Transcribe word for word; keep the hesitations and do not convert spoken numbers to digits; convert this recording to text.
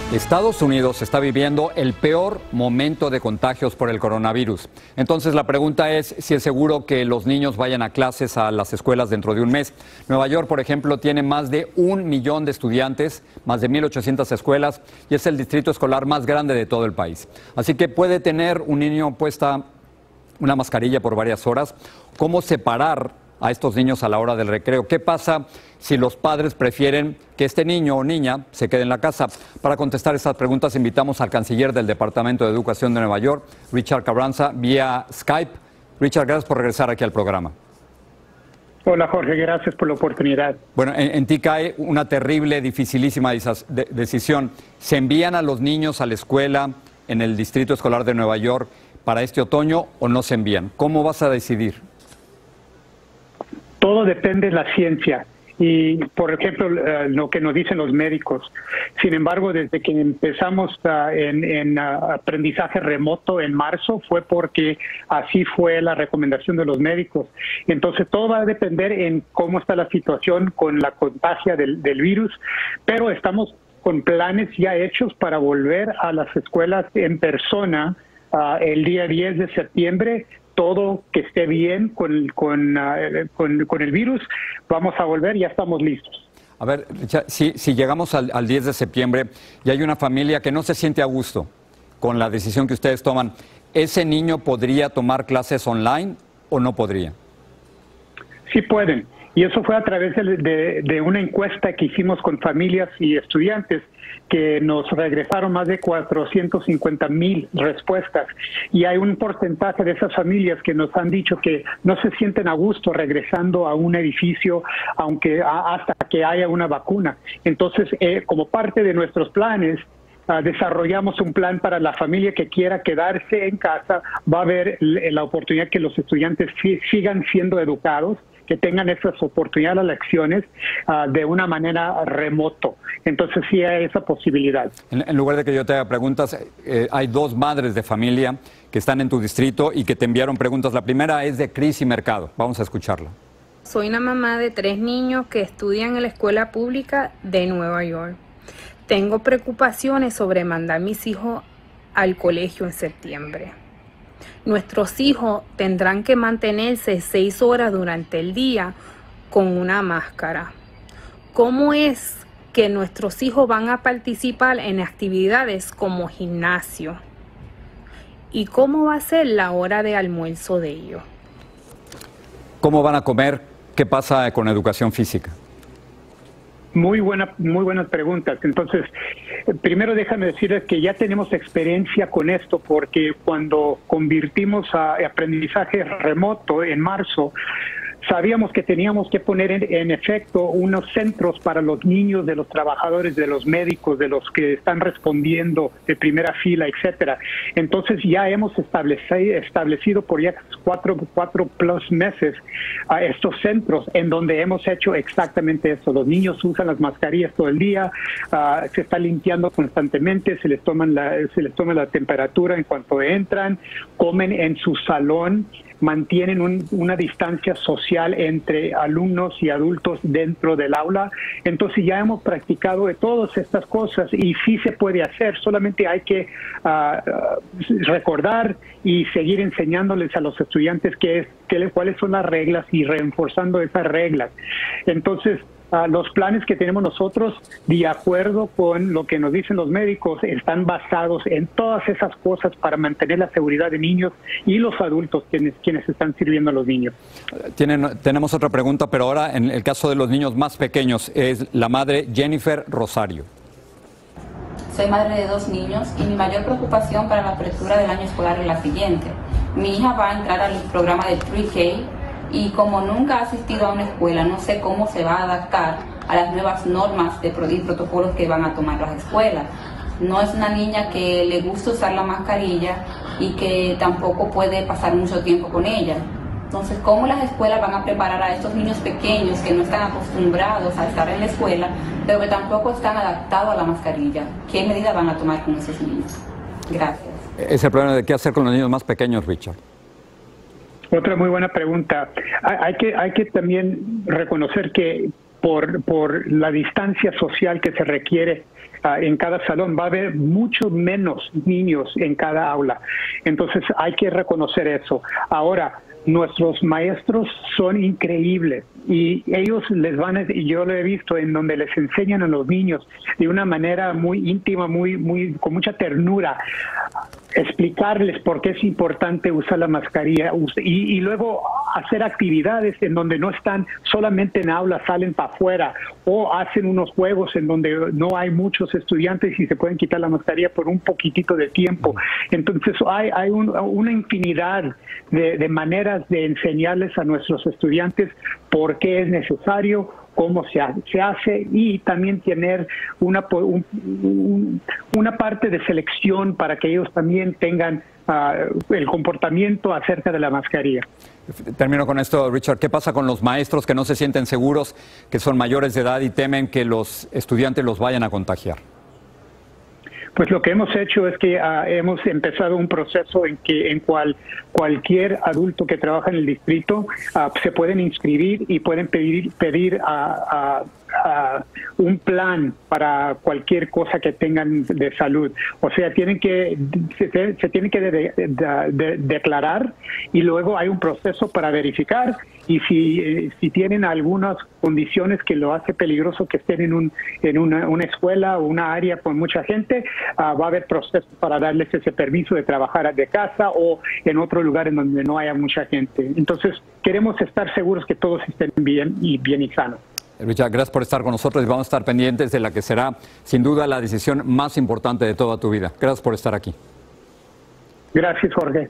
Estados Unidos está viviendo el peor momento de contagios por el coronavirus. Entonces la pregunta es si es seguro que los niños vayan a clases a las escuelas dentro de un mes. Nueva York, por ejemplo, tiene más de un millón de estudiantes, más de mil ochocientas escuelas y es el distrito escolar más grande de todo el país. Así que puede tener un niño puesta una mascarilla por varias horas. ¿Cómo separar a estos niños a la hora del recreo? ¿Qué pasa si los padres prefieren que este niño o niña se quede en la casa? Para contestar estas preguntas invitamos al canciller del Departamento de Educación de Nueva York, Richard Carranza, vía Skype. Richard, gracias por regresar aquí al programa. Hola Jorge, gracias por la oportunidad. Bueno, en, en ti cae una terrible, dificilísima de, decisión. ¿Se envían a los niños a la escuela en el Distrito Escolar de Nueva York para este otoño o no se envían? ¿Cómo vas a decidir? Todo depende de la ciencia y, por ejemplo, uh, lo que nos dicen los médicos. Sin embargo, desde que empezamos uh, en, en uh, aprendizaje remoto en marzo fue porque así fue la recomendación de los médicos. Entonces, todo va a depender en cómo está la situación con la contagia del, del virus, pero estamos con planes ya hechos para volver a las escuelas en persona uh, el día diez de septiembre. Todo que esté bien con, con, uh, con, con el virus, vamos a volver, ya estamos listos. A ver, si, si llegamos al, al diez de septiembre y hay una familia que no se siente a gusto con la decisión que ustedes toman, ¿ese niño podría tomar clases online o no podría? Sí pueden, y eso fue a través de, de, de una encuesta que hicimos con familias y estudiantes, que nos regresaron más de cuatrocientas cincuenta mil respuestas y hay un porcentaje de esas familias que nos han dicho que no se sienten a gusto regresando a un edificio aunque a, hasta que haya una vacuna. Entonces, eh, como parte de nuestros planes, Uh, desarrollamos un plan para la familia que quiera quedarse en casa. Va a haber la oportunidad que los estudiantes sigan siendo educados, que tengan esas oportunidades, las lecciones uh, de una manera remoto. Entonces sí hay esa posibilidad. En, en lugar de que yo te haga preguntas, eh, hay dos madres de familia que están en tu distrito y que te enviaron preguntas. La primera es de Cris y Mercado. Vamos a escucharla. Soy una mamá de tres niños que estudian en la escuela pública de Nueva York. Tengo preocupaciones sobre mandar mis hijos al colegio en septiembre. Nuestros hijos tendrán que mantenerse seis horas durante el día con una máscara. ¿Cómo es que nuestros hijos van a participar en actividades como gimnasio? ¿Y cómo va a ser la hora de almuerzo de ellos? ¿Cómo van a comer? ¿Qué pasa con educación física? Muy buena, muy buenas preguntas. Entonces, primero déjame decirles que ya tenemos experiencia con esto porque cuando convertimos a aprendizaje remoto en marzo, sabíamos que teníamos que poner en, en efecto unos centros para los niños, de los trabajadores, de los médicos, de los que están respondiendo de primera fila, etcétera. Entonces ya hemos establecido, establecido por ya cuatro, cuatro plus meses a estos centros en donde hemos hecho exactamente eso. Los niños usan las mascarillas todo el día, uh, se está limpiando constantemente, se les toman la, se les toma la temperatura en cuanto entran, comen en su salón, mantienen un, una distancia social entre alumnos y adultos dentro del aula. Entonces ya hemos practicado de todas estas cosas y sí se puede hacer, solamente hay que uh, recordar y seguir enseñándoles a los estudiantes qué es, qué, cuáles son las reglas y reforzando esas reglas. Entonces, Uh, los planes que tenemos nosotros, de acuerdo con lo que nos dicen los médicos, están basados en todas esas cosas para mantener la seguridad de niños y los adultos quienes, quienes están sirviendo a los niños. Tienen, tenemos otra pregunta, pero ahora en el caso de los niños más pequeños, es la madre Jennifer Rosario. Soy madre de dos niños y mi mayor preocupación para la apertura del año escolar es la siguiente. Mi hija va a entrar al programa de pre-K y como nunca ha asistido a una escuela, no sé cómo se va a adaptar a las nuevas normas de y protocolos que van a tomar las escuelas. No es una niña que le gusta usar la mascarilla y que tampoco puede pasar mucho tiempo con ella. Entonces, ¿cómo las escuelas van a preparar a estos niños pequeños que no están acostumbrados a estar en la escuela, pero que tampoco están adaptados a la mascarilla? ¿Qué medidas van a tomar con esos niños? Gracias. Es el problema de qué hacer con los niños más pequeños, Richard. Otra muy buena pregunta. Hay, hay que hay que también reconocer que por por la distancia social que se requiere uh, en cada salón, va a haber mucho menos niños en cada aula. Entonces hay que reconocer eso. Ahora, nuestros maestros son increíbles y ellos les van a, y yo lo he visto en donde les enseñan a los niños de una manera muy íntima, muy, muy, con mucha ternura, explicarles por qué es importante usar la mascarilla y, y luego hacer actividades en donde no están solamente en aula, salen para afuera o hacen unos juegos en donde no hay muchos estudiantes y se pueden quitar la mascarilla por un poquitito de tiempo. Entonces hay, hay un, una infinidad de, de maneras de enseñarles a nuestros estudiantes por qué es necesario, cómo se hace, se hace y también tener una, un, una parte de selección para que ellos también tengan uh, el comportamiento acerca de la mascarilla. Termino con esto, Richard. ¿Qué pasa con los maestros que no se sienten seguros, que son mayores de edad y temen que los estudiantes los vayan a contagiar? Pues lo que hemos hecho es que uh, hemos empezado un proceso en que en cual cualquier adulto que trabaja en el distrito uh, se pueden inscribir y pueden pedir pedir a, a Uh, un plan para cualquier cosa que tengan de salud. O sea, tienen que se, se tienen que de, de, de, declarar y luego hay un proceso para verificar y si, eh, si tienen algunas condiciones que lo hace peligroso que estén en, un, en una, una escuela o una área con mucha gente, uh, va a haber procesos para darles ese permiso de trabajar de casa o en otro lugar en donde no haya mucha gente. Entonces, queremos estar seguros que todos estén bien y bien y sanos. Richard, gracias por estar con nosotros y vamos a estar pendientes de la que será, sin duda, la decisión más importante de toda tu vida. Gracias por estar aquí. Gracias, Jorge.